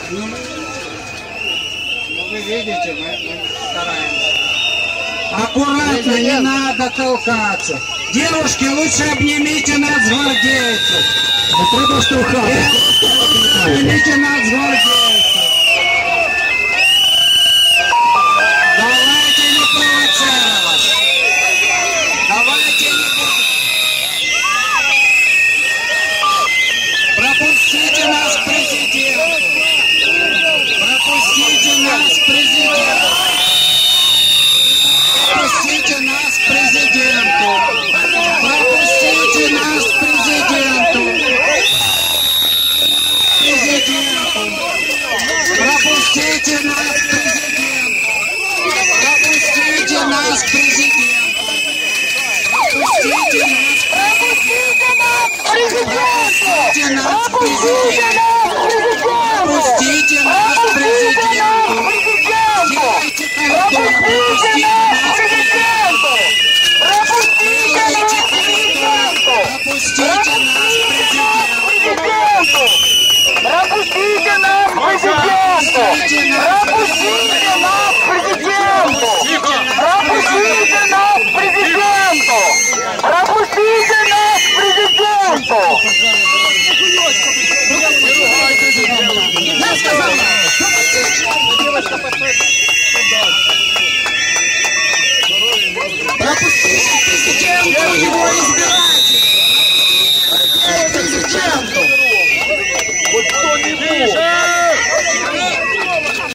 Вы видите, мы стараемся. Аккуратно, не надо толкаться. Девушки, лучше обнимите нас, гвардейцев. Не треба штовхати. Обнимите нас, гвардейцев. Давайте не провоцировать. Давайте не будем. Пропустите нас к президенту. Пропустите нас к президенту. Пропустите нас к президенту. Пропустите нас к президенту. Президенту. Пропустите нас к президенту. Пропустите нас к президенту. Пропустите нас к президенту. Пропустите нас к президенту. Сделайте коридор. Пропустите нас к президенту. Сделайте коридор. Пропустите нас к президенту. Пропустите нас к президенту! Пропустите нас к президенту! Пропустите нас к президенту! Пропустите нас к президенту! Пропустите президента, его